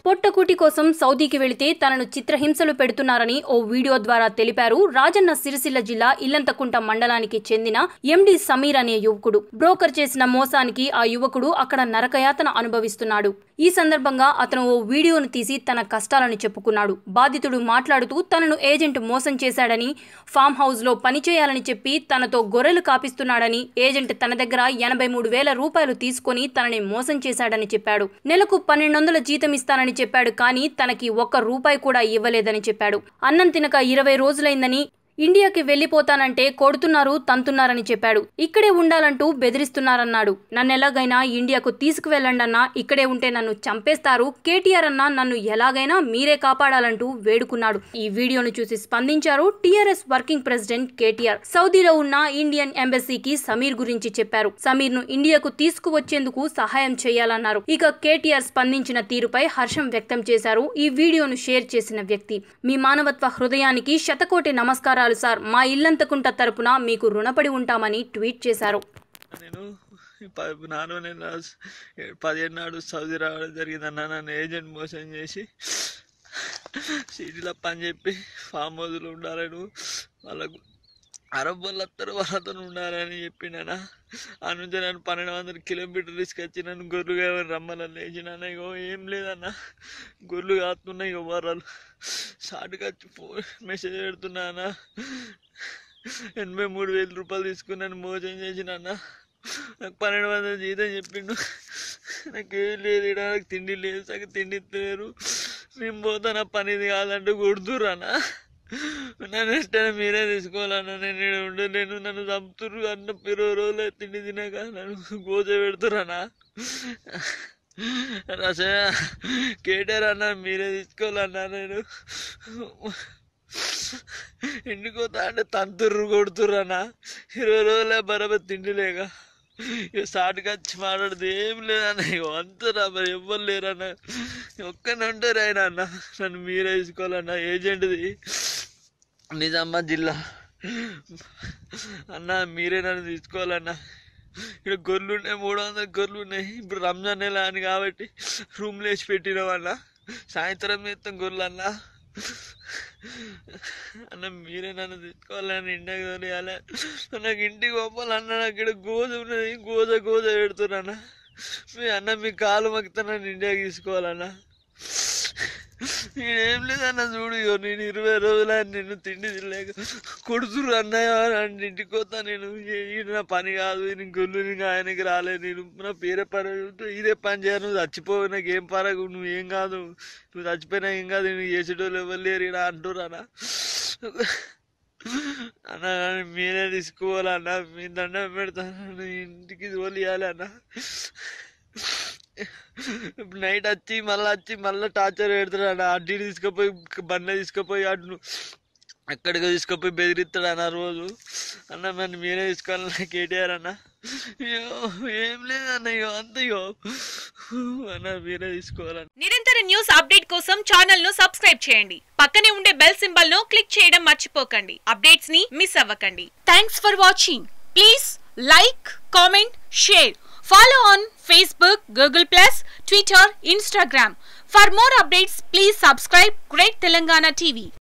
పొట్టకూటి కోసం సౌదీకి వెళితే తనను చిత్రహింసలు పెడుతున్నారని ఓ వీడియో ద్వారా తెలిపారు రాజన్న సిరిసిల్ల జిల్లా ఇల్లంతకుంట మండలానికి చెందిన ఎండి సమీర్ అనే యువకుడు. బ్రోకర్ చేసిన మోసానికి ఆ యువకుడు అక్కడ నరకయాతన అనుభవిస్తున్నాడు. ఈ సందర్భంగా అతను ఓ వీడియోను తీసి తన కష్టాలను చెప్పుకున్నాడు. బాధితుడు మాట్లాడుతూ తనను ఏజెంట్ మోసం చేశాడని, ఫామ్ హౌస్ లో పనిచేయాలని చెప్పి తనతో గొర్రెలు కాపిస్తున్నాడని, ఏజెంట్ తన దగ్గర 83,000 రూపాయలు తీసుకుని తనని మోసం చేశాడని చెప్పాడు. నెలకు 1,200 జీతం ఇస్తానని చెప్పాడు. కానీ తనకి 1 రూపాయి కూడా ఇవ్వలేదని చెప్పాడు. అన్నం తినక 20 రోజులైందని, ఇండియాకి వెళ్లిపోతానంటే కొడుతున్నారు, తంతున్నారని చెప్పాడు. ఇక్కడే ఉండాలంటూ బెదిరిస్తున్నారన్నాడు. నన్నెలాగైనా ఇండియాకు తీసుకువెళ్ళండన్నా, ఇక్కడే ఉంటే నన్ను చంపేస్తారు, కేటీఆర్ అన్నా నన్ను ఎలాగైనా మీరే కాపాడాలంటూ వేడుకున్నాడు. ఈ వీడియోను చూసి స్పందించారు టీఆర్ఎస్ వర్కింగ్ ప్రెసిడెంట్ కేటీఆర్. సౌదీలో ఉన్న ఇండియన్ ఎంబసీకి సమీర్ గురించి చెప్పారు. సమీర్ ను ఇండియాకు తీసుకువచ్చేందుకు సహాయం చేయాలన్నారు. ఇక కేటీఆర్ స్పందించిన తీరుపై హర్షం వ్యక్తం చేశారు ఈ వీడియోను షేర్ చేసిన వ్యక్తి. మీ మానవత్వ హృదయానికి శతకోటి నమస్కారాలు సార్, మా ఇల్లంతకుంట తరపున మీకు రుణపడి ఉంటామని ట్వీట్ చేశారు. నేను 15 నాడు సౌదీ రావడం జరిగిందన్న. నన్ను ఏజెంట్ మోసం చేసి సిటీలో పని చెప్పి ఫామ్ హౌస్లో ఉండాలని, వాళ్ళకు అరబ్ వాళ్ళు వస్తారు, వాళ్ళతో ఉండాలని చెప్పిండనా. ఆ నుంచి నన్ను 1,200 కిలోమీటర్లు తీసుకొచ్చి నన్ను గొర్రెలుగా రమ్మని లేచినాన్న. ఇగో ఏం లేదన్న, గొర్రెలు కాస్తున్నాయి. ఇగో వరాలు షార్ట్గా మెసేజ్ పెడుతున్నానా. 83,000 రూపాయలు తీసుకుని నన్ను మోసం చేసినాన్న. నాకు 1,200 జీతం చెప్పిండు. నాకేం లేదు, నాకు తిండి లేదు, నాకు తిండి ఇస్తలేరు. నేను పోతాను, పనిది కాదంటే కొడుతురానా. నన్ను ఇష్టం మీరే తీసుకోవాలన్నా, నేను ఇక్కడ ఉండలేను, నన్ను చంపుతురు అన్న. 20 రోజులు తిండి తినక నన్ను గోజ పెడుతురానా. రసయ కేటీఆర్ అన్న మీరే తీసుకోవాలన్నా. నేను ఇంటికోతా అంటే తంతుర్రు కొడుతురానా. 20 రోజులే బరాబర్ తిండి లేక ఇక సాటుగా వచ్చి మాట్లాడితే ఏం లేదన్న. ఇక అంతరా మరి ఎవ్వరు లేరన్న, ఒక్కనే ఉంటారు ఆయన అన్న. నన్ను మీరే తీసుకోవాలన్నా. ఏజెంట్ది నిజామాబాద్ జిల్లా అన్న, మీరే నన్ను తీసుకోవాలన్నా. ఇక్కడ గొర్రెలు ఉన్నాయి, 300 గొర్రెలు ఉన్నాయి. ఇప్పుడు రంజాన్ నెల అని కాబట్టి రూమ్లో వేసి పెట్టినామన్నా. సాయంత్రం చేస్తాం గొర్రెలు అన్న. అన్న మీరే నన్ను తీసుకోవాలని, ఇండియాకి తోలియాలి. నాకు ఇంటికి పంపాలన్న. నాకు ఇక్కడ గోజ ఉన్నది, గోజ పెడుతున్నా. మీ అన్న మీ కాలు మగ్గితే నన్ను ఇండియాకి తీసుకోవాలన్నా. నేనేం లేదన్న, చూడు నేను 20 రోజులు నిన్ను తిండి తినలేక కొడుతురు అన్నయ్య. ఇంటికి పోతా నేను, నా పని కాదు, నేను గొల్లు ఆయనకి రాలేదు. నేను నా పేరే పని, ఇదే పని చేయను. నువ్వు చచ్చిపోవు, నాకు ఏం పరగు, నువ్వేం కాదు, నువ్వు చచ్చిపోయినా ఏం కాదు, నువ్వు చేసేటోళ్ళు ఎవరు లేరు ఇలా అంటురానా. అన్న మీరే తీసుకోవాలన్నా, మీ దండం పెడతాను, ఇంటికి తోలియాలి అన్న. నైట్ వచ్చి మళ్ళీ టార్చర్ పెడతాడు అన్న. అడ్డీ తీసుకుపోయి బండ్లో తీసుకుపోయి అటు ఎక్కడికో తీసుకుపోయి బెదిరిస్తాడు అన్న రోజు. అన్న నన్ను మీరే తీసుకోవాలన్నా కేటీఆర్ అన్న. ఏం లేదన్న, అంతయో అన్న మీరే తీసుకోవాలన్న. నిరంతర న్యూస్ అప్డేట్ కోసం ఛానల్ ను సబ్స్క్రైబ్ చేయండి. పక్కనే ఉండే బెల్ సింబల్ ను క్లిక్ చేయడం మర్చిపోకండి. అప్డేట్స్ ని మిస్ అవ్వకండి. Thanks for watching. Please like, comment, share. Follow on Facebook, Google+, Twitter, Instagram. For more updates, please subscribe Great Telangana TV.